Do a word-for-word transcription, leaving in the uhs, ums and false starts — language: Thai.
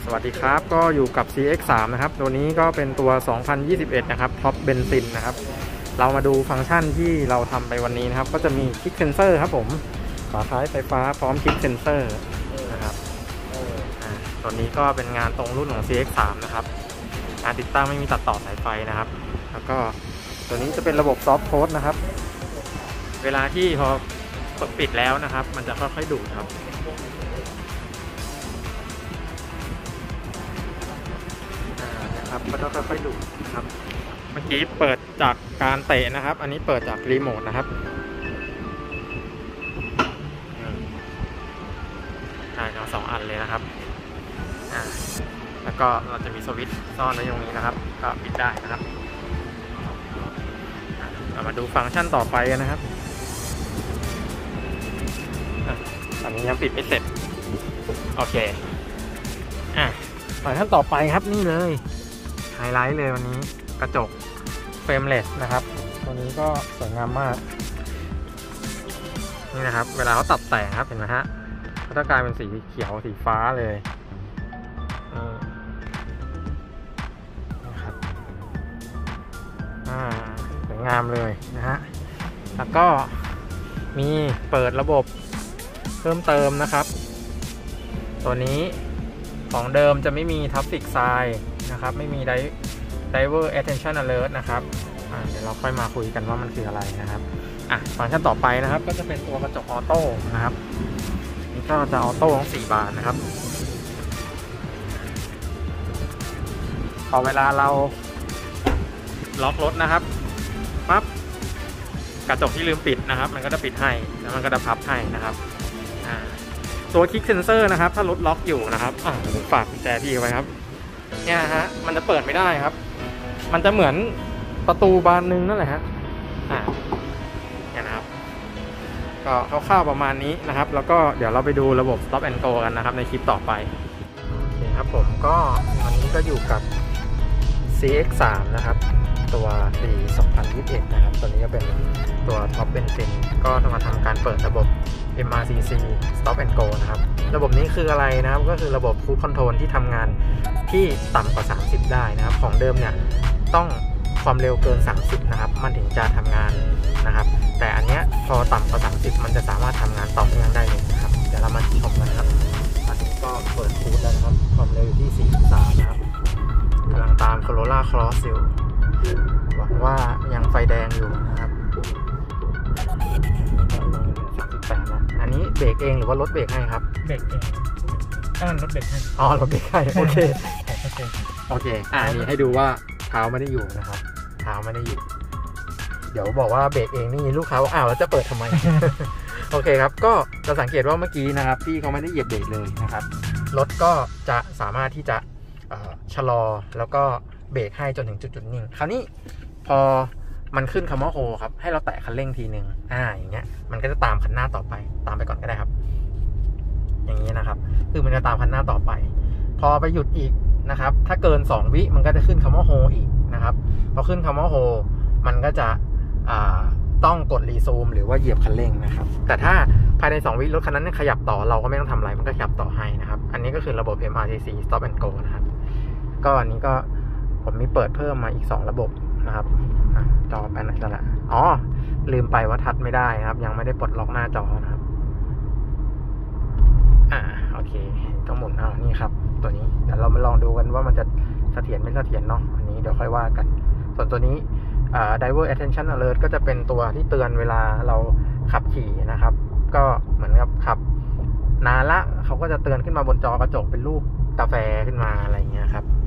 สวัสดีครับก็อยู่กับ ซี เอ็กซ์ สาม นะครับตัวนี้ก็เป็นตัวสองพันยี่สิบเอ็ดนะครับท็อปเบนซินนะครับเรามาดูฟังก์ชันที่เราทำไปวันนี้นะครับก็จะมีคลิกเซนเซอร์ครับผมฝาท้ายไฟฟ้าพร้อมคลิกเซนเซอร์นะครับตัวนี้ก็เป็นงานตรงรุ่นของ ซี เอ็กซ์ สาม นะครับงานติดตั้งไม่มีตัดต่อสายไฟนะครับแล้วก็ตัวนี้จะเป็นระบบซอฟต์โค้ดนะครับเวลาที่พอปิดแล้วนะครับมันจะค่อยๆดูดครับครับก็ต้องค่อยๆดูนะครับเมื่อกี้เปิดจากการเตะนะครับอันนี้เปิดจากรีโมทนะครับได้ทั้งสองอันเลยนะครับอ่าแล้วก็เราจะมีสวิตช์ซ่อนไว้ตรงนี้นะครับก็ปิดได้นะครับเรามาดูฟังก์ชันต่อไปกันนะครับอันนี้ยังปิดไม่เสร็จโอเคอ่ะฟังก์ชันต่อไปครับนี่เลยไฮไลท์เลยวันนี้กระจกเฟรมเลสนะครับตัวนี้ก็สวยงามมากนี่นะครับเวลาเขาตัดแต่งครับเห็นไหมฮะก็จะกลายเป็นสีเขียวสีฟ้าเลยนะครับอ่าสวยงามเลยนะฮะแล้วก็มีเปิดระบบเพิ่มเติมนะครับตัวนี้ของเดิมจะไม่มีทับฟิกไซน์นะครับไม่มี Driver Attention Alert นะครับเดี๋ยวเราค่อยมาคุยกันว่ามันคืออะไรนะครับอ่ะฟังก์ชันต่อไปนะครับก็จะเป็นตัวกระจกออโต้นะครับนี่ก็จะออโต้ของสี่บานนะครับพอเวลาเราล็อกรถนะครับปั๊บกระจกที่ลืมปิดนะครับมันก็จะปิดให้แล้วมันก็จะพับให้นะครับอ่าตัวคลิกเซนเซอร์นะครับถ้ารถล็อกอยู่นะครับอ่าผมฝากกุญแจพี่ไว้ครับเนี่ยฮะมันจะเปิดไม่ได้ครับมันจะเหมือนประตูบานนึงนั่นแหละฮะอ่าเนี่ยนะครับก็คร่าวๆประมาณนี้นะครับแล้วก็เดี๋ยวเราไปดูระบบ Stop and Go กันนะครับในคลิปต่อไปโอเคครับผมก็วันนี้ก็อยู่กับ ซี เอ็กซ์ สาม นะครับตัวปีสองพันยี่สิบเอ็ดนะครับตัวนี้ก็เป็นตัวท็อปเบนซินก็จะมาทำการเปิดระบบ เอ็ม อาร์ ซี ซี Stop and Go นะครับระบบนี้คืออะไรนะครับก็คือระบบ Cruise Control ที่ทำงานที่ต่ำกว่าสามสิบได้นะครับของเดิมเนี่ยต้องความเร็วเกินสามสิบนะครับมันถึงจะทำงานนะครับแต่อันเนี้ยพอต่ำกว่าสามสิบมันจะสามารถทำงานต่อเนื่องได้เลยนะครับเดี๋ยวเรามาชมกันนะครับอันนี้ก็เปิดคูดแล้วนะครับความเร็วอยู่ที่สี่สิบสามนะครับกำลังตาม Corolla Cross อยู่หวังว่ายังไฟแดงอยู่นะครับสามสิบแปดนะอันนี้เบรกเองหรือว่ารถเบรกให้ครับเบรกเองอ่ารถเบรกให้อ๋อรถเบรกให้โอเคโอเคโอเคอ่านี่ให้ดูว่าเท้าไม่ได้อยู่นะครับเท้าไม่ได้อยู่เดี๋ยวบอกว่าเบรกเองนี่ลูกค้าอ้าวแล้วจะเปิดทำไม โอเคครับก็จะสังเกตว่าเมื่อกี้นะครับพี่เขาไม่ได้เหยียบเบรกเลยนะครับรถก็จะสามารถที่จะชะลอแล้วก็เบรกให้จนถึงจุดจุดนิ่งคราวนี้พอมันขึ้นคำว่าโฮครับให้เราแตะคันเร่งทีหนึ่งอ่าอย่างเงี้ยมันก็จะตามคันหน้าต่อไปตามไปก่อนก็ได้ครับอย่างนี้นะครับคือมันจะตามคันหน้าต่อไปพอไปหยุดอีกนะครับถ้าเกินสองวิมันก็จะขึ้นคำว่าโฮอีกนะครับพอขึ้นคำว่าโฮมันก็จะต้องกดรีซูมหรือว่าเหยียบคันเร่งนะครับแต่ถ้าภายในสองวิรถคันนั้นขยับต่อเราก็ไม่ต้องทำอะไรมันก็ขยับต่อให้นะครับอันนี้ก็คือระบบ เอ็ม อาร์ ซี ซี Stop and Go นะครับก็อันนี้ก็ผมมีเปิดเพิ่มมาอีกสองระบบนะครับจอไปไหนแล้วล่ะอ๋อลืมไปว่าทัชไม่ได้ครับยังไม่ได้ปลดล็อกหน้าจอนะครับอ่าโอเคต้องหมุนเอานี่ครับตัวนี้เดี๋ยวเรามาลองดูกันว่ามันจะเสถียรไม่เสถียรเนาะอันนี้เดี๋ยวค่อยว่ากันส่วนตัวนี้อ่า Driver Attention Alert ก็จะเป็นตัวที่เตือนเวลาเราขับขี่นะครับก็เหมือนกับขับนานละเขาก็จะเตือนขึ้นมาบนจอกระจกเป็นรูปกาแฟขึ้นมาอะไรเงี้ยครับ